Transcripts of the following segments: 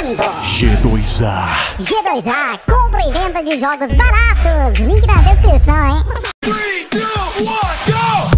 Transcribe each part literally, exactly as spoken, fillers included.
apresentando G dois A. G dois A, compra e venda de jogos baratos. Link na descrição, hein? três, dois, um, go!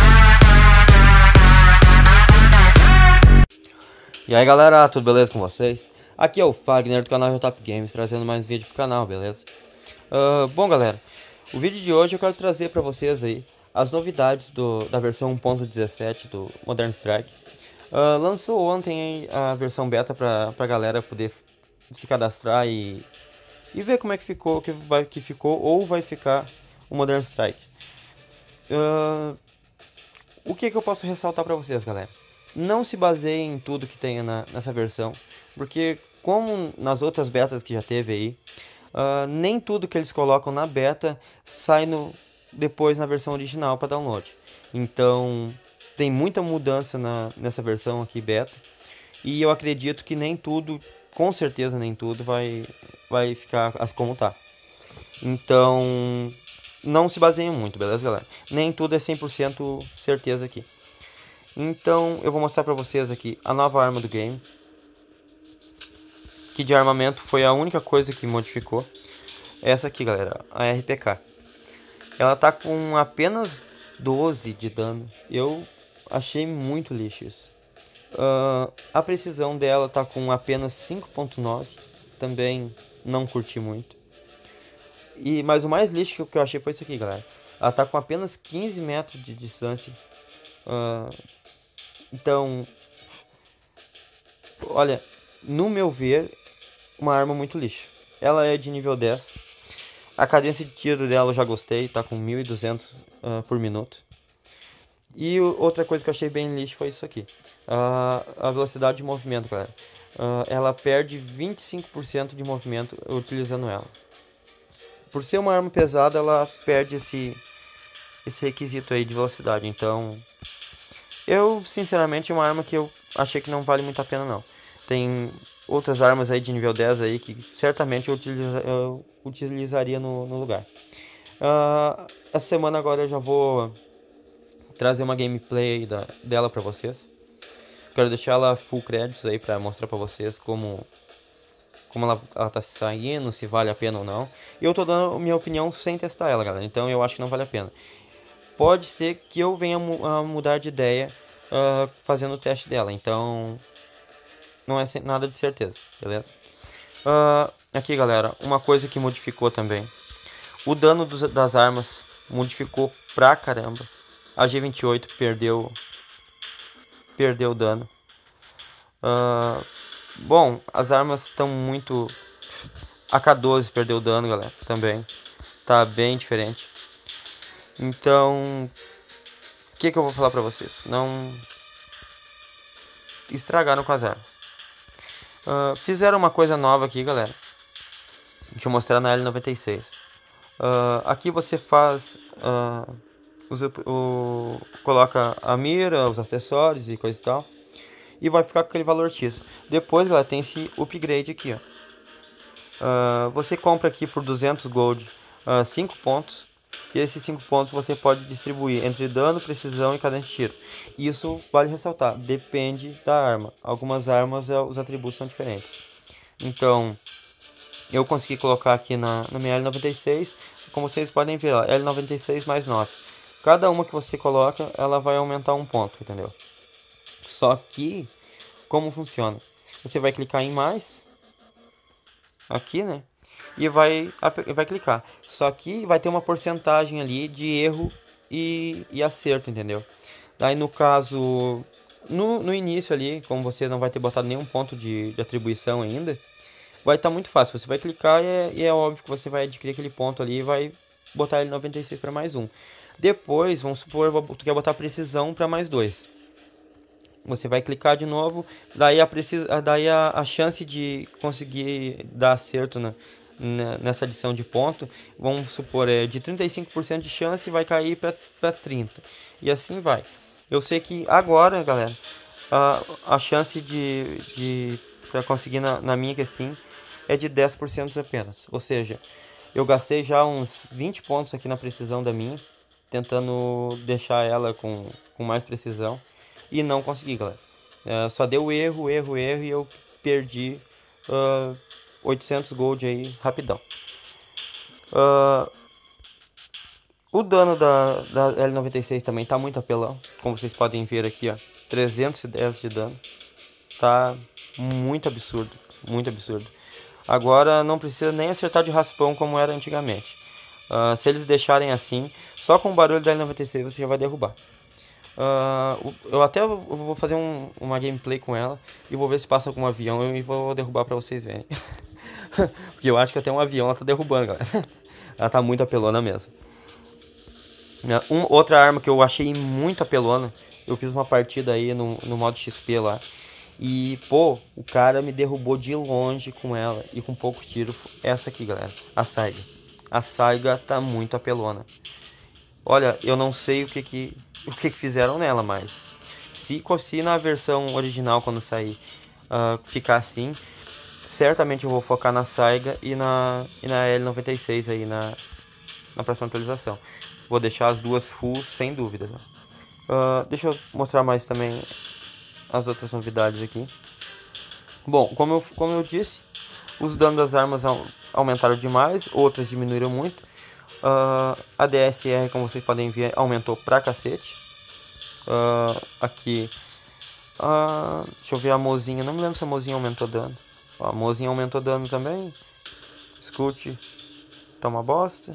E aí galera, tudo beleza com vocês? Aqui é o Fagner do canal Top Games, trazendo mais vídeo pro canal, beleza? Uh, bom galera, o vídeo de hoje eu quero trazer pra vocês aí as novidades do, da versão um ponto dezessete do Modern Strike. Uh, lançou ontem a versão beta pra, pra galera poder se cadastrar e, e ver como é que ficou, que, vai, que ficou ou vai ficar o Modern Strike. Uh, o que, que eu posso ressaltar pra vocês, galera? Não se baseie em tudo que tenha na, nessa versão, porque como nas outras betas que já teve aí, uh, nem tudo que eles colocam na beta sai no, depois na versão original para download. Então tem muita mudança na, nessa versão aqui beta, e eu acredito que nem tudo, com certeza nem tudo, vai, vai ficar como tá. Então não se baseiem muito, beleza galera? Nem tudo é cem por cento certeza aqui. Então eu vou mostrar pra vocês aqui a nova arma do game, que de armamento foi a única coisa que modificou. Essa aqui galera, a R P K. Ela tá com apenas doze de dano. Eu achei muito lixo isso. Uh, a precisão dela tá com apenas cinco ponto nove. Também não curti muito. E, mas o mais lixo que eu achei foi isso aqui galera. Ela tá com apenas quinze metros de distância. Uh, Então, olha, no meu ver, uma arma muito lixo. Ela é de nível dez. A cadência de tiro dela eu já gostei, tá com mil e duzentos uh, por minuto. E o, outra coisa que eu achei bem lixo foi isso aqui. Uh, a velocidade de movimento, galera. Uh, ela perde vinte e cinco por cento de movimento utilizando ela. Por ser uma arma pesada, ela perde esse, esse requisito aí de velocidade. Então, eu, sinceramente, é uma arma que eu achei que não vale muito a pena, não. Tem outras armas aí de nível dez aí que certamente eu, utiliza, eu utilizaria no, no lugar. Uh, essa semana agora eu já vou trazer uma gameplay da, dela pra vocês. Quero deixar ela full créditos aí pra mostrar pra vocês como, como ela, ela tá saindo, se vale a pena ou não. E eu tô dando a minha opinião sem testar ela, galera. Então eu acho que não vale a pena. Pode ser que eu venha a mudar de ideia uh, fazendo o teste dela. Então, não é nada de certeza, beleza? Uh, aqui, galera, uma coisa que modificou também. O dano dos, das armas modificou pra caramba. A G vinte e oito perdeu, perdeu dano. Uh, bom, as armas estão muito... A K doze perdeu dano, galera, também. Tá bem diferente. Então, o que, que eu vou falar pra vocês? Não estragaram com as armas. Uh, fizeram uma coisa nova aqui, galera. Deixa eu mostrar na L noventa e seis. Uh, aqui você faz... Uh, usa, o, coloca a mira, os acessórios e coisa e tal. E vai ficar com aquele valor X. Depois, galera, tem esse upgrade aqui, ó. Uh, você compra aqui por duzentos gold uh, cinco pontos. E esses cinco pontos você pode distribuir entre dano, precisão e cadência de tiro. Isso vale ressaltar, depende da arma. Algumas armas os atributos são diferentes. Então, eu consegui colocar aqui na, na minha L noventa e seis. Como vocês podem ver, ó, L noventa e seis mais nove. Cada uma que você coloca, ela vai aumentar um ponto, entendeu? Só que, como funciona? Você vai clicar em mais. Aqui, né? E vai, vai clicar. Só que vai ter uma porcentagem ali de erro e, e acerto, entendeu? Daí no caso, no, no início ali, como você não vai ter botado nenhum ponto de, de atribuição ainda, vai estar tá muito fácil. Você vai clicar e é, e é óbvio que você vai adquirir aquele ponto ali e vai botar ele noventa e seis para mais um. Depois, vamos supor, tu quer botar precisão para mais dois. Você vai clicar de novo, daí a, precisa, daí a, a chance de conseguir dar acerto na... nessa adição de ponto, vamos supor, é de trinta e cinco por cento de chance, vai cair para trinta por cento. E assim vai. Eu sei que agora, galera, a, a chance de, de para conseguir na, na minha que assim é de dez por cento apenas. Ou seja, eu gastei já uns vinte pontos aqui na precisão da minha, tentando deixar ela com, com mais precisão, e não consegui, galera. É, só deu erro, erro, erro, e eu perdi uh, oitocentos gold aí, rapidão. Uh, o dano da, da L noventa e seis também tá muito apelão. Como vocês podem ver aqui, ó. trezentos e dez de dano. Tá muito absurdo. Muito absurdo. Agora não precisa nem acertar de raspão como era antigamente. Uh, se eles deixarem assim, só com o barulho da L noventa e seis você já vai derrubar. Uh, eu até vou fazer um, uma gameplay com ela e vou ver se passa com um avião e vou derrubar pra vocês verem. Porque eu acho que até um avião ela tá derrubando, galera. Ela tá muito apelona mesmo. Um, outra arma que eu achei muito apelona, eu fiz uma partida aí no, no modo X P lá. E, pô, o cara me derrubou de longe com ela e com poucos tiros. Essa aqui, galera, a Saiga. A Saiga tá muito apelona. Olha, eu não sei o que que, o que, que fizeram nela, mas se, se na versão original, quando sair, uh, ficar assim, certamente eu vou focar na Saiga e na, e na L noventa e seis aí na, na próxima atualização. Vou deixar as duas full, sem dúvida. Uh, deixa eu mostrar mais também as outras novidades aqui. Bom, como eu, como eu disse, os danos das armas aumentaram demais, outras diminuíram muito. Uh, a D S R, como vocês podem ver, aumentou pra cacete. Uh, aqui, uh, deixa eu ver a mozinha, não me lembro se a mozinha aumentou dano. Ó, a mozinha aumentou dano também. Scoot tá uma bosta.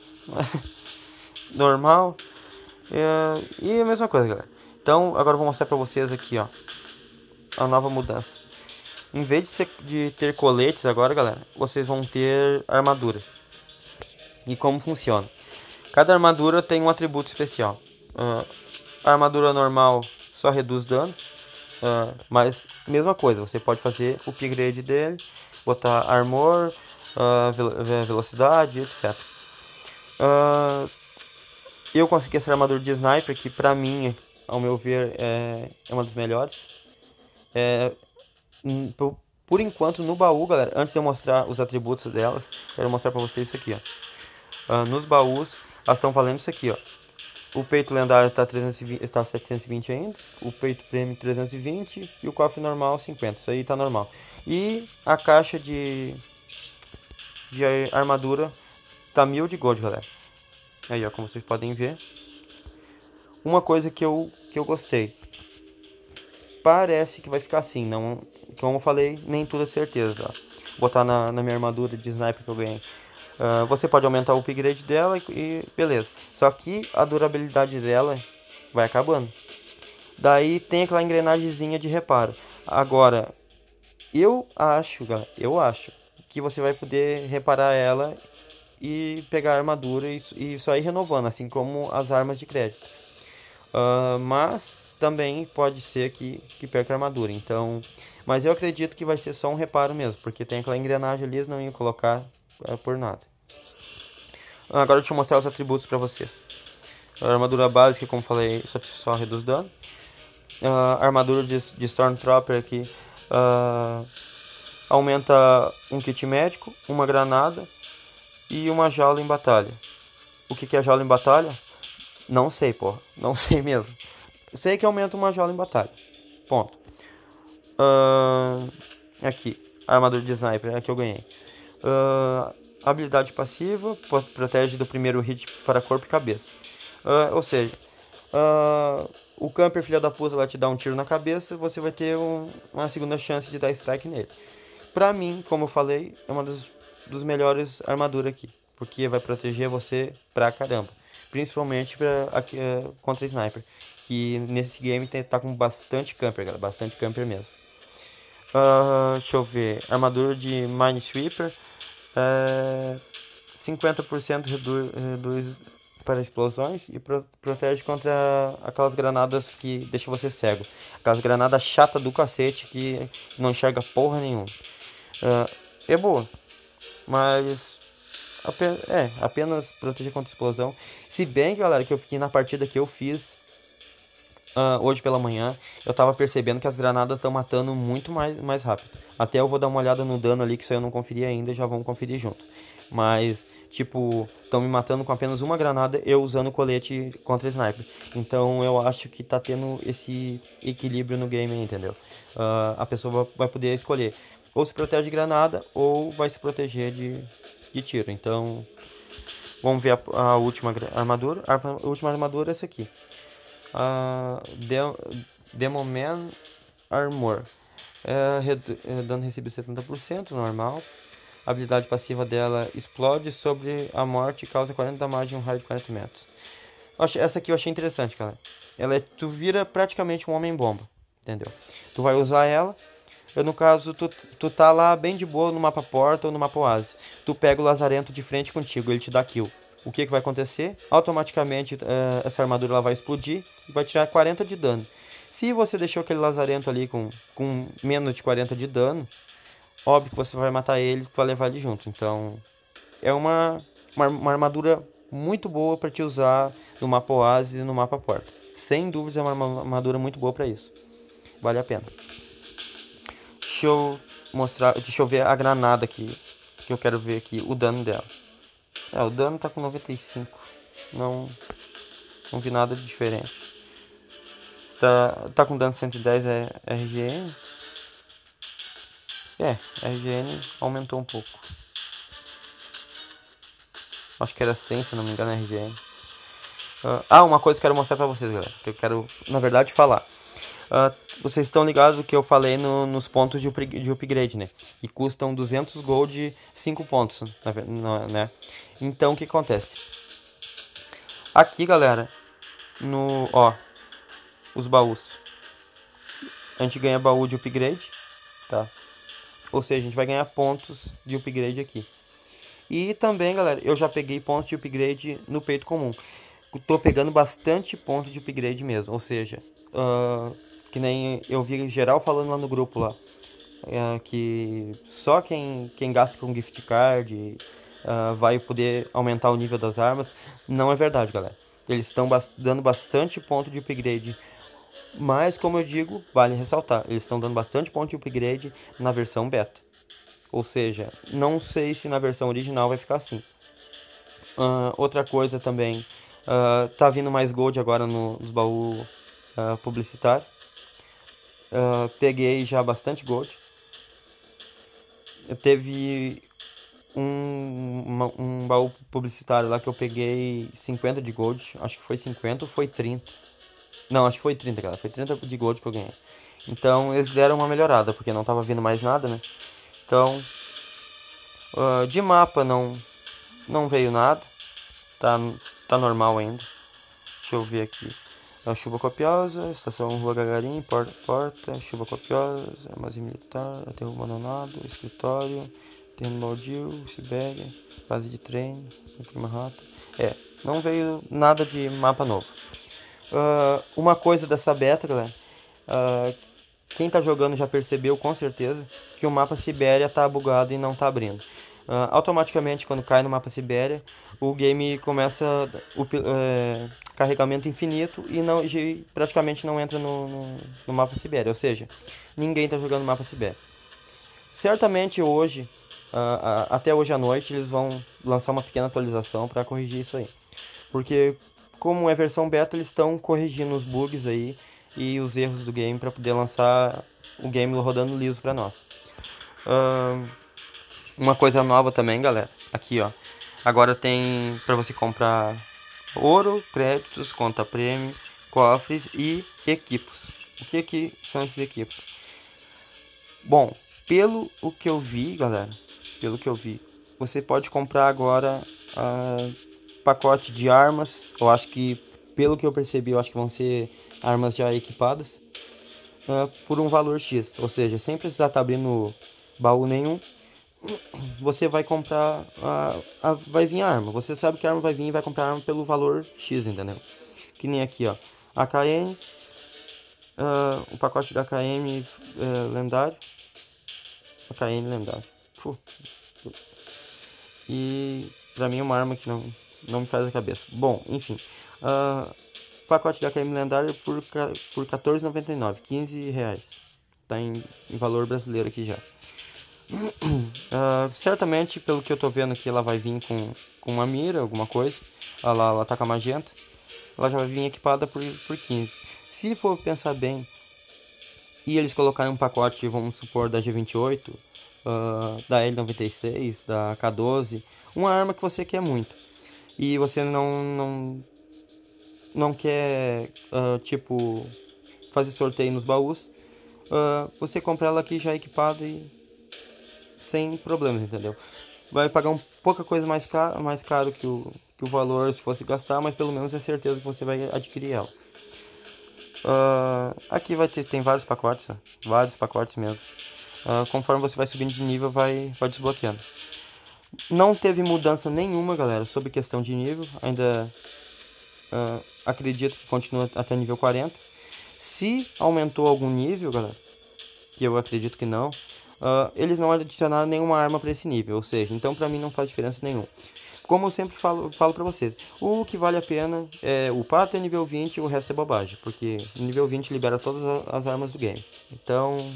Normal. Uh, e a mesma coisa, galera. Então, agora eu vou mostrar pra vocês aqui, ó, a nova mudança. Em vez de, ser, de ter coletes agora, galera, vocês vão ter armadura. E como funciona? Cada armadura tem um atributo especial. Uh, a armadura normal só reduz dano. Uh, mas, mesma coisa, você pode fazer o upgrade dele. Botar armor, uh, ve velocidade, etcétera. Uh, eu consegui essa armadura de sniper, que pra mim, ao meu ver, é, é uma das melhores. É, por, por enquanto, no baú, galera, antes de eu mostrar os atributos delas, quero mostrar pra vocês isso aqui, ó. Uh, nos baús, elas estão valendo isso aqui, ó. O peito lendário está tá setecentos e vinte ainda, o peito prêmio trezentos e vinte e o cofre normal cinquenta, isso aí tá normal. E a caixa de, de armadura tá mil de gold, galera. Aí, ó, como vocês podem ver. Uma coisa que eu, que eu gostei. Parece que vai ficar assim, não, como eu falei, nem tudo é certeza, ó. Vou botar na, na minha armadura de sniper que eu ganhei. Uh, você pode aumentar o upgrade dela e, e beleza. Só que a durabilidade dela vai acabando. Daí tem aquela engrenagemzinha de reparo. Agora, eu acho, galera, eu acho que você vai poder reparar ela e pegar a armadura e, e só ir renovando, assim como as armas de crédito. Uh, mas também pode ser que, que perca a armadura. Então, mas eu acredito que vai ser só um reparo mesmo, porque tem aquela engrenagem ali, eles não iam colocar por nada. Agora deixa eu mostrar os atributos para vocês. A armadura básica, como falei, só, só reduz dano. A armadura de, de Stormtrooper aqui uh, aumenta um kit médico, uma granada e uma jaula em batalha. O que, que é jaula em batalha? Não sei, porra. Não sei mesmo. Sei que aumenta uma jaula em batalha. Ponto. Uh, aqui, a armadura de sniper, é a que eu ganhei. Uh, habilidade passiva, protege do primeiro hit para corpo e cabeça. Uh, ou seja, uh, o camper filha da puta vai te dar um tiro na cabeça, você vai ter um, uma segunda chance de dar strike nele. Pra mim, como eu falei, é uma dos, dos melhores armaduras aqui, porque vai proteger você pra caramba. Principalmente pra, aqui, uh, contra sniper, que nesse game tem, tá com bastante camper, galera, bastante camper mesmo. Uh, deixa eu ver, armadura de Minesweeper. É, cinquenta por cento reduz, reduz para explosões e pro, protege contra aquelas granadas que deixam você cego. Aquelas granadas chatas do cacete que não enxerga porra nenhuma. Uh, é boa, mas apenas, é, apenas protege contra explosão. Se bem, galera, que eu fiquei na partida que eu fiz uh, hoje pela manhã, eu tava percebendo que as granadas estão matando muito mais, mais rápido. Até eu vou dar uma olhada no dano ali, que isso eu não conferi ainda, já vamos conferir junto. Mas, tipo, estão me matando com apenas uma granada, eu usando o colete contra sniper. Então eu acho que tá tendo esse equilíbrio no game, entendeu? Uh, a pessoa vai poder escolher ou se protege de granada, ou vai se proteger de, de tiro. Então, vamos ver a, a última armadura. A, a última armadura é essa aqui. A Demoman Armor. É, é, dano recebido setenta por cento, normal. A habilidade passiva dela explode sobre a morte e causa quarenta de damagem em um raio de quarenta metros. Essa aqui eu achei interessante, cara. Ela é, tu vira praticamente um homem-bomba, entendeu? Tu vai usar ela. Eu, no caso, tu, tu tá lá bem de boa no mapa porta ou no mapa oásis. Tu pega o lazarento de frente contigo, ele te dá kill. O que que vai acontecer? Automaticamente uh, essa armadura ela vai explodir e vai tirar quarenta de dano. Se você deixou aquele lazarento ali com, com menos de quarenta de dano, óbvio que você vai matar ele para levar ele junto. Então, é uma, uma, uma armadura muito boa para te usar no mapa oásis e no mapa porta. Sem dúvidas é uma armadura muito boa para isso. Vale a pena. Deixa eu mostrar, deixa eu ver a granada aqui, que eu quero ver aqui o dano dela. É, o dano tá com noventa e cinco. Não, não vi nada de diferente. Tá, tá com dano cento e dez é R G N. É, R G N aumentou um pouco. Acho que era cem, se não me engano, R G N. Uh, ah, uma coisa que eu quero mostrar pra vocês, galera. Que eu quero, na verdade, falar. Uh, vocês estão ligados que eu falei no, nos pontos de, de upgrade, né? E custam duzentos gold, cinco pontos, né? Então, o que acontece? Aqui, galera, no, ó, os baús. A gente ganha baú de upgrade, tá? Ou seja, a gente vai ganhar pontos de upgrade aqui. E também, galera, eu já peguei pontos de upgrade no peito comum. Tô pegando bastante pontos de upgrade mesmo, ou seja... Uh, que nem eu vi geral falando lá no grupo lá, é, que só quem, quem gasta com gift card uh, vai poder aumentar o nível das armas. Não é verdade, galera. Eles estão bas dando bastante ponto de upgrade, mas como eu digo, vale ressaltar, eles estão dando bastante ponto de upgrade na versão beta. Ou seja, não sei se na versão original vai ficar assim. Uh, outra coisa também, uh, tá vindo mais gold agora no, nos baús uh, publicitários. Uh, peguei já bastante gold. Eu teve um, uma, um baú publicitário lá que eu peguei cinquenta de gold. Acho que foi cinquenta ou foi trinta. Não, acho que foi trinta, cara. Foi trinta de gold que eu ganhei. Então eles deram uma melhorada, porque não tava vindo mais nada, né? Então, uh, de mapa não, não veio nada. Tá, tá normal ainda. Deixa eu ver aqui. A chuva copiosa, estação Rua Gagarin, porta, porta, chuva copiosa, armazém militar, aterro abandonado, escritório, terreno baldio, Sibéria, base de treino, clima rato. É, não veio nada de mapa novo. Uh, uma coisa dessa beta, galera, uh, quem tá jogando já percebeu com certeza que o mapa Sibéria tá bugado e não tá abrindo. Uh, automaticamente, quando cai no mapa Sibéria, o game começa o é, carregamento infinito e não, e praticamente não entra no, no, no mapa Sibéria. Ou seja, ninguém está jogando no mapa Sibéria. Certamente hoje, uh, uh, até hoje à noite, eles vão lançar uma pequena atualização para corrigir isso aí. Porque, como é versão beta, eles estão corrigindo os bugs aí e os erros do game para poder lançar o game rodando liso para nós. Uh, Uma coisa nova também, galera, aqui ó, agora tem para você comprar ouro, créditos, conta prêmio, cofres e equipos. O que que são esses equipos? Bom, pelo o que eu vi, galera, pelo que eu vi, você pode comprar agora uh, pacote de armas. Eu acho que, pelo que eu percebi, eu acho que vão ser armas já equipadas uh, por um valor X, ou seja, sem precisar estar abrindo baú nenhum. Você vai comprar a, a, vai vir a arma. Você sabe que a arma vai vir e vai comprar a arma pelo valor X, entendeu? Que nem aqui, ó, A K M, uh, o pacote da A K M uh, lendário, A K M lendário. Puh. E pra mim é uma arma que não, não me faz a cabeça. Bom, enfim, uh, pacote da A K M lendário por, por quatorze reais e noventa e nove centavos, quinze reais. Tá em, em valor brasileiro aqui já. Uh, certamente, pelo que eu tô vendo aqui, ela vai vir com, com uma mira, alguma coisa. Olha lá, ela tá com a magenta. Ela já vai vir equipada por, por quinze. Se for pensar bem, e eles colocarem um pacote, vamos supor, da G vinte e oito, uh, da L noventa e seis, da K doze, uma arma que você quer muito, e você não, não, não quer, uh, tipo, fazer sorteio nos baús, uh, você compra ela aqui já equipada e sem problemas, entendeu? Vai pagar um pouca coisa mais caro, mais caro que o, que o valor se fosse gastar, mas pelo menos é certeza que você vai adquirir ela. Uh, aqui vai ter, tem vários pacotes, né? Vários pacotes mesmo. Uh, conforme você vai subindo de nível, vai, vai desbloqueando. Não teve mudança nenhuma, galera, sobre questão de nível. Ainda uh, acredito que continua até nível quarenta. Se aumentou algum nível, galera, que eu acredito que não, uh, eles não adicionaram nenhuma arma para esse nível. Ou seja, então pra mim não faz diferença nenhuma. Como eu sempre falo, falo pra vocês, o que vale a pena é upar até nível vinte e o resto é bobagem. Porque nível vinte libera todas as armas do game. Então,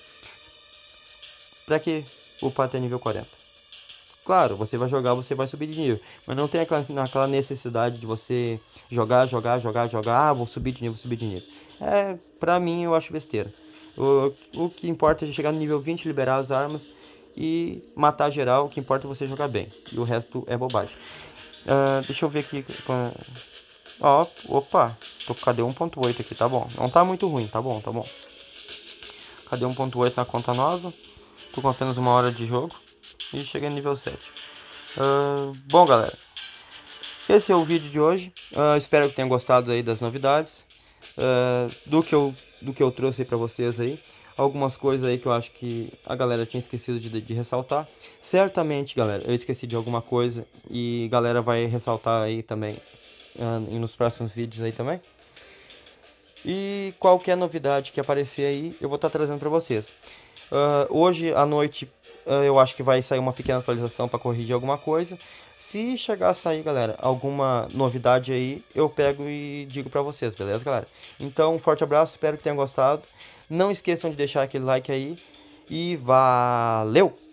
pra que upar até nível quarenta? Claro, você vai jogar, você vai subir de nível. Mas não tem aquela, aquela necessidade de você jogar, jogar, jogar, jogar. Ah, vou subir de nível, subir de nível. É, pra mim eu acho besteira. O, o que importa é chegar no nível vinte, liberar as armas e matar geral. O que importa é você jogar bem. E o resto é bobagem. Uh, deixa eu ver aqui. Ó, oh, opa. Tô com K D um ponto oito aqui, tá bom. Não tá muito ruim, tá bom, tá bom. K D um ponto oito na conta nova. Tô com apenas uma hora de jogo. E cheguei no nível sete. Uh, bom, galera. Esse é o vídeo de hoje. Uh, espero que tenham gostado aí das novidades. Uh, do, que eu, do que eu trouxe aí pra vocês aí. Algumas coisas aí que eu acho que a galera tinha esquecido de, de ressaltar. Certamente, galera, eu esqueci de alguma coisa e a galera vai ressaltar aí também uh, e nos próximos vídeos aí também. E qualquer novidade que aparecer aí, eu vou estar tá trazendo para vocês. Uh, hoje à noite uh, eu acho que vai sair uma pequena atualização para corrigir alguma coisa. Se chegar a sair, galera, alguma novidade aí, eu pego e digo para vocês, beleza, galera? Então, um forte abraço, espero que tenham gostado. Não esqueçam de deixar aquele like aí e valeu!